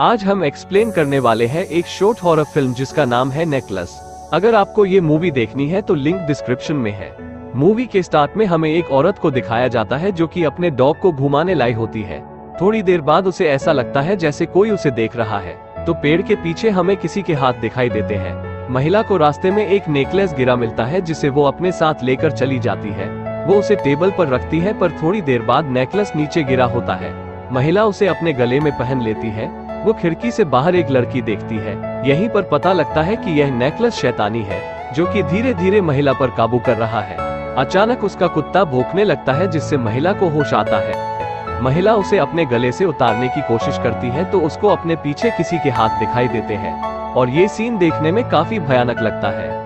आज हम एक्सप्लेन करने वाले हैं एक शॉर्ट हॉरर फिल्म जिसका नाम है नेकलेस। अगर आपको ये मूवी देखनी है तो लिंक डिस्क्रिप्शन में है। मूवी के स्टार्ट में हमें एक औरत को दिखाया जाता है जो कि अपने डॉग को घुमाने लाई होती है। थोड़ी देर बाद उसे ऐसा लगता है जैसे कोई उसे देख रहा है, तो पेड़ के पीछे हमें किसी के हाथ दिखाई देते हैं। महिला को रास्ते में एक नेकलेस गिरा मिलता है जिसे वो अपने साथ लेकर चली जाती है। वो उसे टेबल पर रखती है, पर थोड़ी देर बाद नेकलेस नीचे गिरा होता है। महिला उसे अपने गले में पहन लेती है। वो खिड़की से बाहर एक लड़की देखती है। यहीं पर पता लगता है कि यह नेकलेस शैतानी है जो कि धीरे धीरे महिला पर काबू कर रहा है। अचानक उसका कुत्ता भौंकने लगता है जिससे महिला को होश आता है। महिला उसे अपने गले से उतारने की कोशिश करती है तो उसको अपने पीछे किसी के हाथ दिखाई देते हैं और ये सीन देखने में काफी भयानक लगता है।